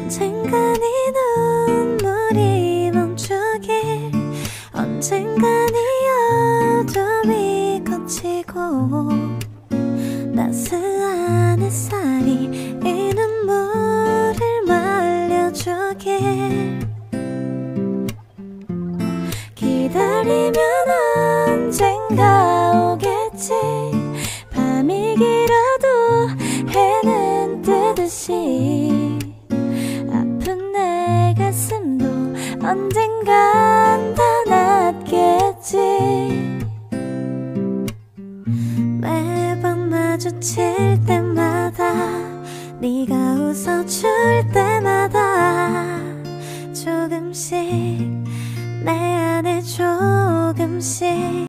언젠가 네 눈물이 멈추길, 언젠가 네 어둠이 거치고 따스한 햇살이 이 눈물을 말려주길. 기다리면 언젠가 오겠지. 밤이 길어도 해는 뜨듯이 아픈 내 가슴도 언젠간 다 낫겠지. 매번 마주칠 때마다, 네가 웃어줄 때마다 조금씩 내 안에 조금씩